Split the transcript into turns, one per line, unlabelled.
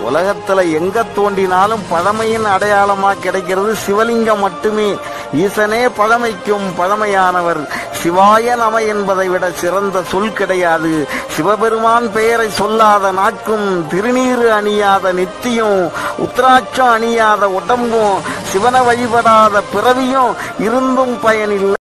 உலகத்துல எங்க தோண்டினாலும் பழமையின் அடையாளமா கிடைக்கிறது சிவலிங்கம் மட்டுமே. ஈசனே பழமைக்கும் பழமையானவர். சிவாய நம என்பதை விட சிறந்த சொல் கிடையாது. சிவபெருமான் பெயரை சொல்லாத நாட்கும், திருநீறு அணியாத நெத்தியும், உத்ராட்சம் அணியாத உடம்பும், சிவனை வழிபடாத பிறவியும் இருந்தும் பயனில்லை.